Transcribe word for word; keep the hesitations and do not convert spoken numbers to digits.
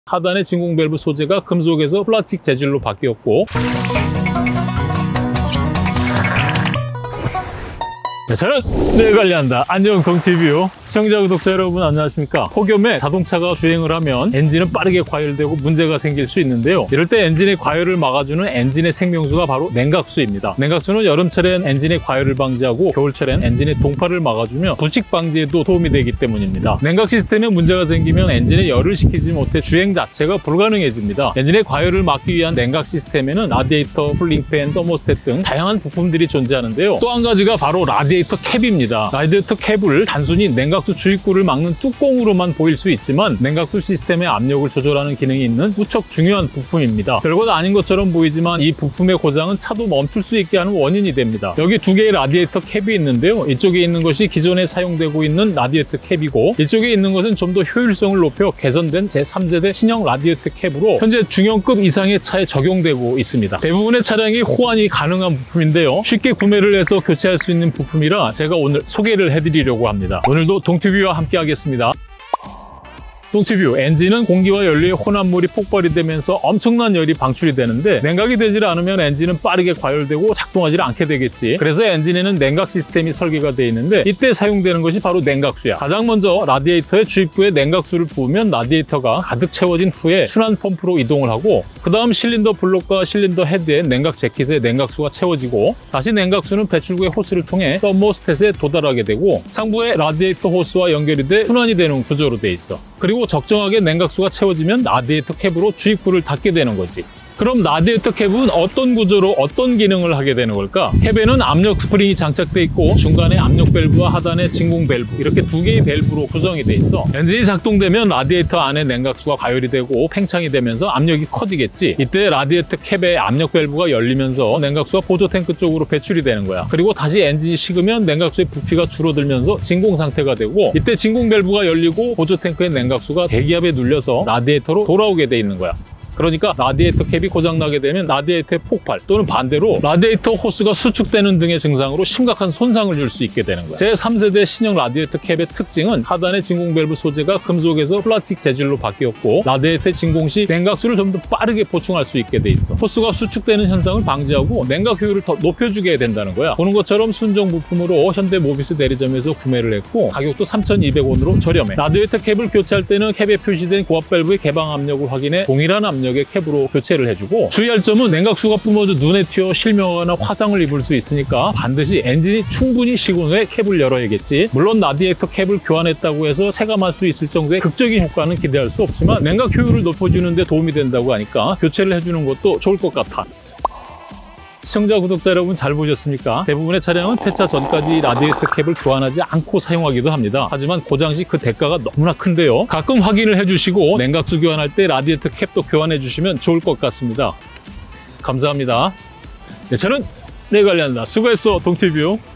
하단의 진공 밸브 소재가 금속에서 플라스틱 재질로 바뀌었고, 네, 저는 네 관리한다 안녕 동티뷰 시청자 구독자 여러분 안녕하십니까. 폭염에 자동차가 주행을 하면 엔진은 빠르게 과열되고 문제가 생길 수 있는데요. 이럴 때 엔진의 과열을 막아주는 엔진의 생명수가 바로 냉각수입니다. 냉각수는 여름철엔 엔진의 과열을 방지하고 겨울철엔 엔진의 동파를 막아주며 부식 방지에도 도움이 되기 때문입니다. 냉각 시스템에 문제가 생기면 엔진에 열을 식히지 못해 주행 자체가 불가능해집니다. 엔진의 과열을 막기 위한 냉각 시스템에는 라디에이터, 쿨링팬, 서머스탯 등 다양한 부품들이 존재하는데요. 또 한 가지가 바로 라디에이터 캡입니다. 라디에이터 캡을 단순히 냉각수 주입구를 막는 뚜껑으로만 보일 수 있지만 냉각수 시스템의 압력을 조절하는 기능이 있는 무척 중요한 부품입니다. 별것 아닌 것처럼 보이지만 이 부품의 고장은 차도 멈출 수 있게 하는 원인이 됩니다. 여기 두 개의 라디에이터 캡이 있는데요. 이쪽에 있는 것이 기존에 사용되고 있는 라디에이터 캡이고, 이쪽에 있는 것은 좀 더 효율성을 높여 개선된 제삼 세대 신형 라디에이터 캡으로 현재 중형급 이상의 차에 적용되고 있습니다. 대부분의 차량이 호환이 가능한 부품인데요. 쉽게 구매를 해서 교체할 수 있는 부품이라 제가 오늘 소개를 해드리려고 합니다. 오늘도 동티뷰와 함께 하겠습니다. 동티뷰, 엔진은 공기와 연료의 혼합물이 폭발이 되면서 엄청난 열이 방출이 되는데, 냉각이 되질 않으면 엔진은 빠르게 과열되고 작동하지 않게 되겠지. 그래서 엔진에는 냉각 시스템이 설계가 되어 있는데, 이때 사용되는 것이 바로 냉각수야. 가장 먼저 라디에이터의 주입구에 냉각수를 부으면 라디에이터가 가득 채워진 후에 순환 펌프로 이동을 하고, 그 다음 실린더 블록과 실린더 헤드에 냉각 재킷에 냉각수가 채워지고, 다시 냉각수는 배출구의 호스를 통해 서머스탯에 도달하게 되고, 상부의 라디에이터 호스와 연결이 돼 순환이 되는 구조로 돼 있어. 그리고 적정하게 냉각수가 채워지면 라디에이터 캡으로 주입구를 닫게 되는 거지. 그럼 라디에이터 캡은 어떤 구조로 어떤 기능을 하게 되는 걸까? 캡에는 압력 스프링이 장착돼 있고, 중간에 압력 밸브와 하단에 진공 밸브, 이렇게 두 개의 밸브로 구성이 돼 있어. 엔진이 작동되면 라디에이터 안에 냉각수가 가열이 되고 팽창이 되면서 압력이 커지겠지. 이때 라디에이터 캡의 압력 밸브가 열리면서 냉각수가 보조 탱크 쪽으로 배출이 되는 거야. 그리고 다시 엔진이 식으면 냉각수의 부피가 줄어들면서 진공 상태가 되고, 이때 진공 밸브가 열리고 보조 탱크의 냉각수가 대기압에 눌려서 라디에이터로 돌아오게 돼 있는 거야. 그러니까 라디에이터 캡이 고장나게 되면 라디에이터의 폭발, 또는 반대로 라디에이터 호스가 수축되는 등의 증상으로 심각한 손상을 줄 수 있게 되는 거야. 제삼 세대 신형 라디에이터 캡의 특징은 하단의 진공 밸브 소재가 금속에서 플라스틱 재질로 바뀌었고, 라디에이터 진공 시 냉각수를 좀 더 빠르게 보충할 수 있게 돼 있어. 호스가 수축되는 현상을 방지하고 냉각 효율을 더 높여주게 된다는 거야. 보는 것처럼 순정 부품으로 현대 모비스 대리점에서 구매를 했고, 가격도 삼천이백 원으로 저렴해. 라디에이터 캡을 교체할 때는 캡에 표시된 고압 밸브의 개방 압력을 확인해 동일한 압력 의 캡으로 교체를 해주고, 주의할 점은 냉각수가 뿜어져 눈에 튀어 실명하거나 화상을 입을 수 있으니까 반드시 엔진이 충분히 식은 후에 캡을 열어야겠지. 물론 라디에이터 캡을 교환했다고 해서 체감할 수 있을 정도의 극적인 효과는 기대할 수 없지만, 냉각 효율을 높여주는 데 도움이 된다고 하니까 교체를 해주는 것도 좋을 것 같아. 시청자, 구독자 여러분 잘 보셨습니까? 대부분의 차량은 폐차 전까지 라디에이터 캡을 교환하지 않고 사용하기도 합니다. 하지만 고장 시 그 대가가 너무나 큰데요. 가끔 확인을 해주시고 냉각수 교환할 때 라디에이터 캡도 교환해 주시면 좋을 것 같습니다. 감사합니다. 네, 저는 네 관리한다. 수고했어 동티뷰.